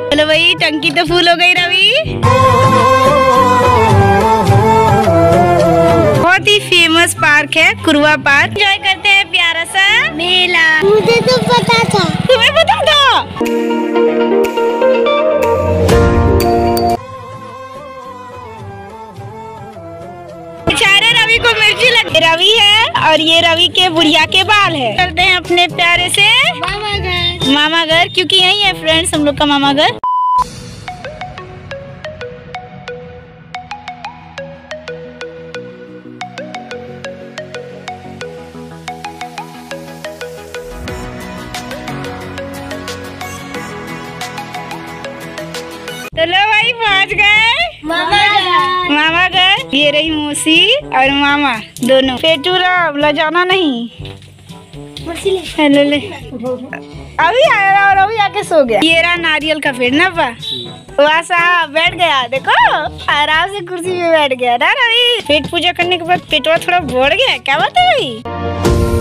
चलो भाई, टंकी तो फुल हो गई रवि। बहुत ही फेमस पार्क है कुरवा पार्क। एंजॉय करते हैं प्यारा सा मेला। मुझे तो पता था। तुम्हें पता था? बेचारे रवि को मिर्ची लगी। रवि है और ये रवि के बुढ़िया के बाल है। चलते हैं अपने प्यारे से मामा घर, क्योंकि यही है फ्रेंड्स हम लोग का मामा घर। चलो भाई पहुँच गए मामा घर। ये रही मौसी और मामा दोनों। पेटू ला जाना नहीं। हेलो ले अभी आया और अभी आके सो गया। ये रहा नारियल का पेड़ ना पा वहाँ बैठ गया। देखो आराम से कुर्सी पे बैठ गया ना रवि। पेट पूजा करने के बाद पेटवा थोड़ा बढ़ गया। क्या बात है भाई?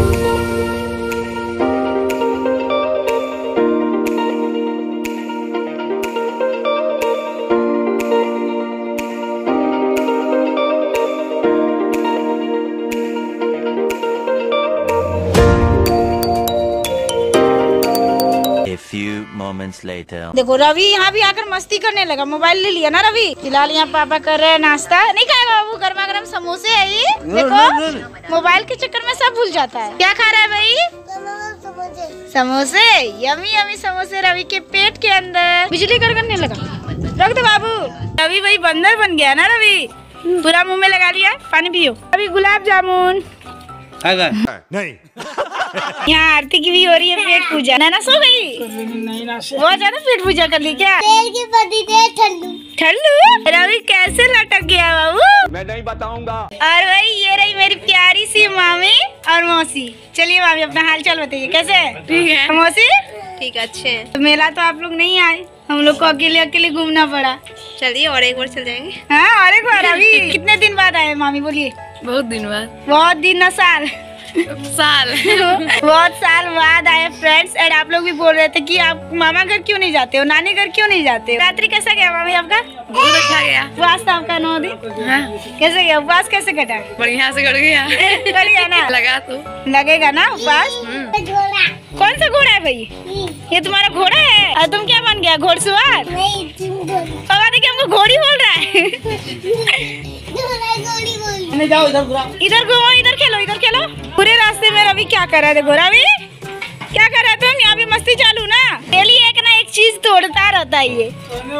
moments later. देखो रवि यहाँ भी आकर मस्ती करने लगा। मोबाइल ले लिया ना रवि। फिलहाल यहाँ पापा कर रहे हैं नाश्ता। नहीं खाएगा बाबू, गर्मा गर्म समोसे है ये। देखो मोबाइल के चक्कर में सब भूल जाता है। क्या खा रहा है भाई? समोसे। यमी यमी समोसे रवि के पेट के अंदर। बिजली करने लगा। रख दो बाबू। रवि भाई बंदर बन गया ना रवि। पूरा मुँह में लगा लिया। पानी पियो। अभी गुलाब जामुन नहीं। यहाँ आरती की भी हो रही है पेट पूजा। नैना सो गई? बहुत ज्यादा पेट पूजा कर ली क्या? ठंडू रवि कैसे लटक गया बाबू? मैं नहीं बताऊंगा। और भाई ये रही मेरी प्यारी सी मामी और मौसी। चलिए मामी अपना हाल चाल बताइए कैसे? ठीक है। मौसी ठीक है, अच्छे हैं। तो मेला तो आप लोग नहीं आए, हम लोग को अकेले अकेले घूमना पड़ा। चलिए और एक बार चल जाएंगे। हाँ और एक बार। अभी कितने दिन बाद आए मामी? बोलिए। बहुत दिन बाद। बहुत दिन ना साल साल बहुत साल बाद आए फ्रेंड्स। एंड आप लोग भी बोल रहे थे कि आप मामा घर क्यों नहीं जाते हो, नानी घर क्यों नहीं जाते हो। रात्रि कैसा गया मामी आपका? बहुत अच्छा गया। उपवास था आपका 9 दिन। हाँ। कैसे गया उपवास? कैसे कटा? बढ़िया से कट गया। कट गया ना? लगा तो लगेगा ना उपवास। कौन सा घोड़ा है भाई? ये तुम्हारा घोड़ा है? और तुम क्या बन गया, घोड़सवार? पापा देखिए हमको घोड़ी बोल रहा है। जाओ इधर इधर घूमो, इधर खेलो, इधर खेलो। पूरे रास्ते में रवि क्या कर रहा है? देखो रवि क्या कर रहा है? तुम यहाँ भी मस्ती चालू ना। डेली एक ना एक चीज तोड़ता रहता है ये।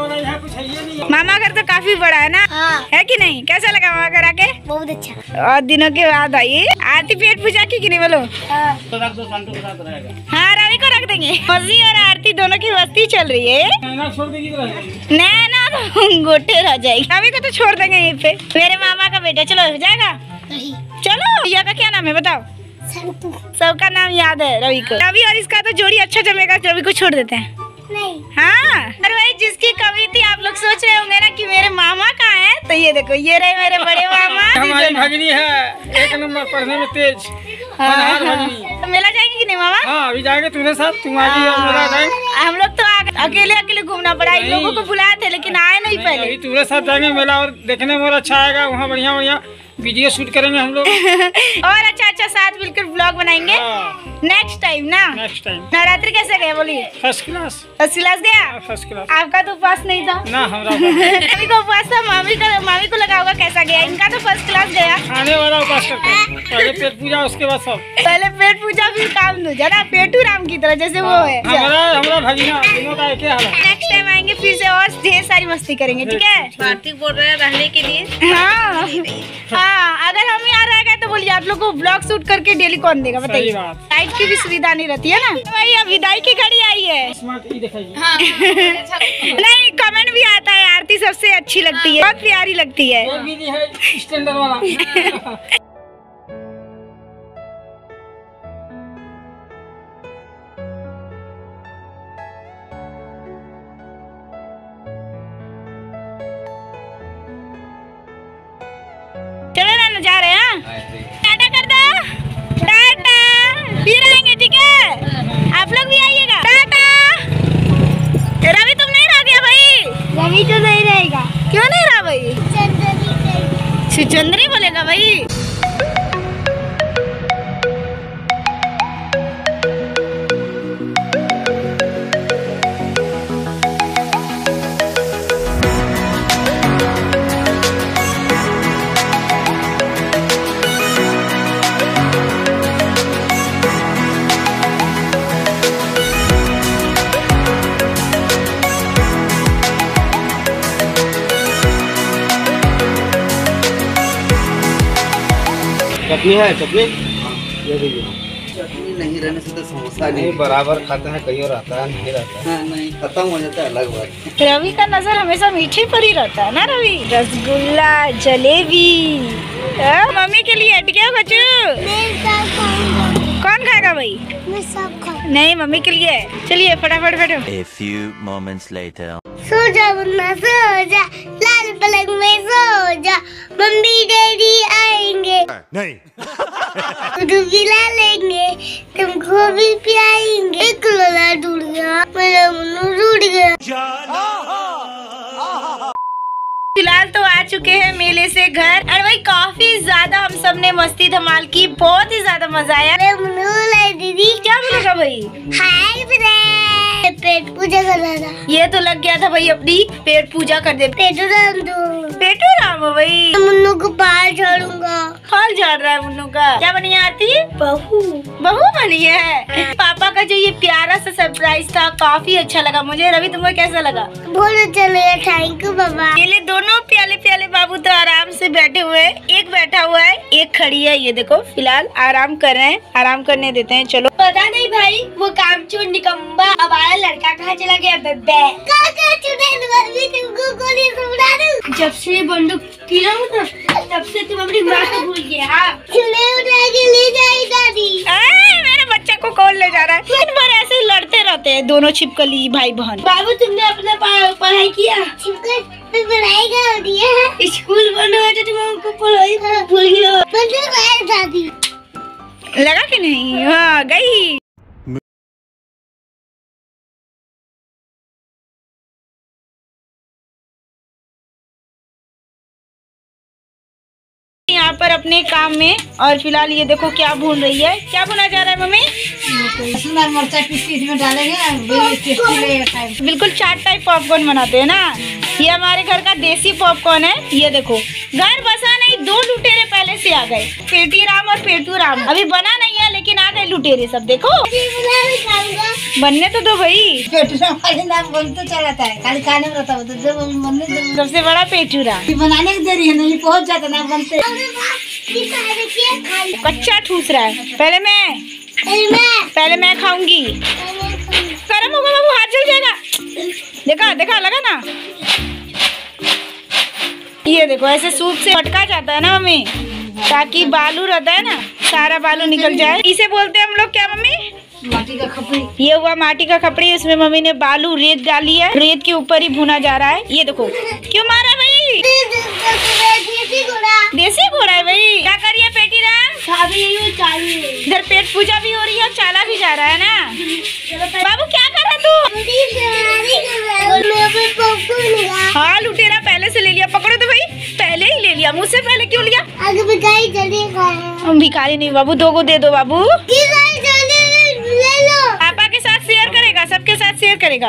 मामा घर तो काफी बड़ा है ना? हाँ। है कि नहीं? कैसा लगा मामा घर आके? बहुत अच्छा। और दिनों के बाद आई आरती पेट पूजा की नहीं बोलो? तो रख दो, संतों के साथ रहेगा। हाँ रवि को रख देंगे। मौसी और आरती दोनों की मस्ती चल रही है। छोड़ देगी तो नैना तो गोटे रह जाएगी। रवि को तो छोड़ देंगे यहीं पे। मेरे मामा का बेटा चलो हो जाएगा। नहीं। चलो भैया का क्या नाम है बताओ? संतू। सबका नाम याद है रवि को। रवि और इसका तो जोड़ी अच्छा जमेगा। रवि को छोड़ देते हैं। नहीं। हाँ और भाई जिसकी कमी थी आप लोग सोच रहे होंगे ना कि मेरे मामा कहाँ है, तो ये देखो ये रहे मेरे बड़े मामा। हमारी भगिनी है, एक नंबर पढ़ने में तेज। तो मेला जाएंगे कि नहीं मामा? हाँ अभी जाएंगे तुम्हारे साथ। तुम आ जाएंगे। हम लोग तो अकेले अकेले घूमना पड़ा। इन लोगों को बुलाए थे लेकिन आए नहीं पहले। तुम्हारे साथ जाएंगे मेला और देखने में और अच्छा आएगा। वहाँ बढ़िया बढ़िया वीडियो शूट करेंगे हम लोग। और अच्छा अच्छा साथ मिलकर व्लॉग बनाएंगे नेक्स्ट टाइम ना। Next time. नवरात्रि कैसे गए बोलिए? First class. फर्स्ट क्लास गया? First class. आपका तो उपवास नहीं था ना हमारा। मामी को उपवास था। मामी को लगा होगा कैसा गया। इनका तो फर्स्ट क्लास गया। खाने वाला उपास करते हैं। पहले पेट पूजा उसके बाद सब। पहले पेट पूजा फिर काम दूजा ना। पेटू राम की तरह जैसे वो है। हमारा भगिना दोनों का एक ही हाल है। नेक्स्ट टाइम आएंगे फिर से और ढेर सारी मस्ती करेंगे। ठीक है? भारती बोल रहे हैं रहने के लिए। हाँ हाँ अगर हम यहाँ रह गए तो बोलिए आप लोग को ब्लॉग शूट करके डेली कौन देगा बताइए? लाइट की भी सुविधा नहीं रहती है ना भाई। अब विदाई की घड़ी आई है। हाँ। नहीं कमेंट भी आता है आरती सबसे अच्छी लगती है, बहुत प्यारी लगती है। स्टैंडर्ड वाला। चलो ना जा रहे हैं। टाटा कर दो। टाटा फिर आएंगे ठीक है? आप लोग भी आइएगा। टाटा। रवि तुम नहीं रह गया छुचंदरी बोलेगा भाई। चटनी है? चटनी ये देखिए, चटनी नहीं रहने से तो समोसा नहीं बराबर खाते हैं, कहीं और रहता है नहीं रहता है। नहीं खत्म हो जाता है, अलग बात। रवि का नजर हमेशा मीठे पर ही रहता है ना रवि। रसगुल्ला, जलेबी। मम्मी के लिए हट गया बच्चू। कौन खाएगा भाई? मैं सब खा। नहीं मम्मी के लिए। चलिए फटाफट बैठो। A few moments later. सो जा मुन्ना सो जा, लाल पलंग में सो जा, मम्मी डैडी आएंगे नहीं। दूध पिला लेंगे, तुमको भी पिलाएंगे। एक लोला टूट गया, मेरा मुन्नू टूट गया। फिलहाल तो आ चुके हैं मेले से घर, और भाई काफी ज्यादा हम सब ने मस्ती धमाल की, बहुत ही ज्यादा मजा आया। अरे मुन्नू लाई दीदी क्या बोलेगा भाई? हाय फ्रेंड, पेट पूजा कर रहा था। ये तो लग गया था भाई अपनी पेट पूजा कर दे। पेटू राम दो, पेटू राम हो भाई। मुन्नू को बाल झाड़ूंगा। हाल झाड़ रहा है मुन्नू का। क्या बनी है आरती? बहू। बहू बनी है। पापा का जो ये प्यारा सा सरप्राइज था काफी अच्छा लगा मुझे। रवि तुम्हें कैसा लगा? बहुत अच्छा लगा, थैंक यू बाबा। ये दोनों प्याले प्याले बाबू तो आराम से बैठे हुए हैं। एक बैठा हुआ है, एक खड़ी है। ये देखो फिलहाल आराम कर रहे हैं, आराम करने देते हैं। चलो। पता नहीं भाई, वो कामचोर निकम्बा हमारा लड़का कहाँ चला गया? बेबे तुमको गोली से उड़ा दूं। जब से बंदूक गिरा हूँ ना, तब से तुम अपनी माँ को भूल गया। चुने उठा के ले जाए दादी। मेरे बच्चे को कौन ले जा रहा है? दिन भर ऐसे ही लड़ते रहते हैं दोनों छिपकली भाई बहन। बाबू तुमने अपना पढ़ाई किया? छिपकली पढ़ाई कर दिया। स्कूल बंद हुआ तो तुम हमको पढ़ाई भूल गए। बंदूक है दादी। लगा कि नहीं? हाँ गई। यहाँ पर अपने काम में, और फिलहाल ये देखो क्या भून रही है। क्या भुना जा रहा है मम्मी? मिर्चा पीस इसमें डालेंगे, बिल्कुल चाट टाइप पॉपकॉर्न बनाते हैं ना। ये हमारे घर का देसी पॉपकॉर्न है। ये देखो घर बसा नहीं, दो लुटेरे पहले से आ गए। पेटी राम और पेटू राम। अभी बना नहीं है लेकिन आ गए लुटेरे सब। देखो बनने तो दो भाई। पेटू राम खाली नाम बोलते चला जाता है, खाली खाने में रहता है। तो सबसे बड़ा पेटू राम। बनाने की देरी है, नहीं पहुँच जाता ना बनते। कच्चा ठूस रहा है। पहले मैं खाऊंगी। गरम होगा बाबू, हाथ जल जाएगा। देखा देखा, लगा ना। ये देखो ऐसे सूप से फटका जाता है ना मम्मी, ताकि बालू रहता है ना, सारा बालू निकल जाए। इसे बोलते हैं हम लोग क्या मम्मी? माटी का खपड़ी। ये हुआ माटी का खपड़ी। इसमें मम्मी ने बालू रेत डाली है, रेत के ऊपर ही भुना जा रहा है। ये देखो क्यों मारा भाई? देसी घोड़ा है भाई। क्या करिए पेटी राम? इधर पेट पूजा भी हो रही है, चाला भी जा रहा है ना। बाबू क्या कर रहा तू? हाँ लुटेरा पहले से ले लिया। पकड़ो तो भाई, पहले ही ले लिया। मुझसे पहले क्यों लिया? आगे भिखारी जल्दी खाया। भिखारी नहीं बाबू, दो को दे दो बाबू। ले लो। पापा के साथ शेयर करेगा, सबके साथ शेयर करेगा।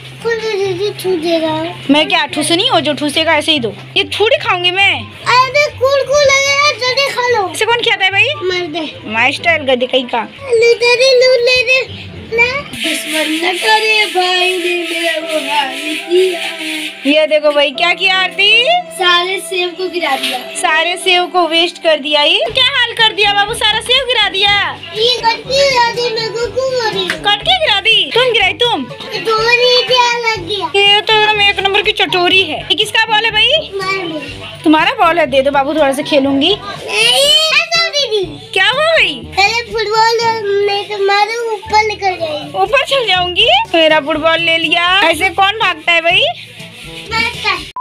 मैं क्या ठूसनी हो जो ठूसेगा? ऐसे ही दो। ये थोड़ी खाऊंगी मैं। अरे कुरकुर लगेगा, जल्दी खा लो। इसे कौन खाता है भाई? मर दे। मास्टर गधे कहीं का। लूट ले दे ना। दुश्मन न करे भाई ने मेरा वो हाल किया। ये देखो भाई क्या किया आरती? सारे सेब को गिरा दिया। सारे सेब को वेस्ट कर दिया। ये क्या हाल कर दिया बाबू? सारा सेब गिरा दिया। ये कटकी गिरा दी, मैं को मारी। कटके गिरा दी? तुम गिराई? तुम चटोरी क्या लग गया? ये तो एकदम एक नंबर की चटोरी है। ये किसका बॉल है भाई? मार। तुम्हारा बॉल है, दे दो बाबू, थोड़ा सा खेलूंगी। दीदी क्या हुआ भाई? पहले फुटबॉल नहीं तो मारो, ऊपर निकल जाएगी। ऊपर चल जाऊंगी। मेरा फुटबॉल ले लिया। ऐसे कौन भागता है भाई?